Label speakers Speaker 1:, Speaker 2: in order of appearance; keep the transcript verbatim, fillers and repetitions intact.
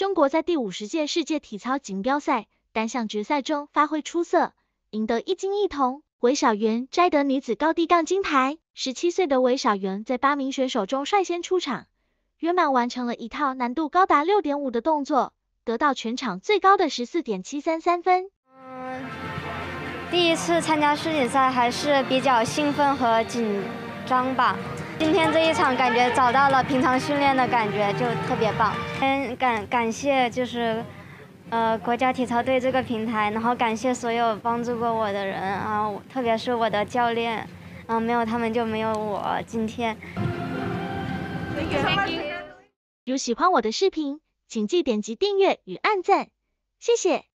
Speaker 1: 中国在第五十届世界体操锦标赛单项决赛中发挥出色，赢得一金一铜。韦小媛摘得女子高低杠金牌。十七岁的韦小媛在八名选手中率先出场，圆满完成了一套难度高达 六点五 的动作，得到全场最高的 十四点七三三分。
Speaker 2: 嗯，第一次参加世锦赛还是比较兴奋和紧张吧。今天这一场感觉找到了平常训练的感觉，就特别棒。嗯，感感谢就是。呃，国家体操队这个平台，然后感谢所有帮助过我的人啊，特别是我的教练，啊，没有他们就没有我今天。
Speaker 1: 如喜欢我的视频，请记点击订阅与按赞，谢谢。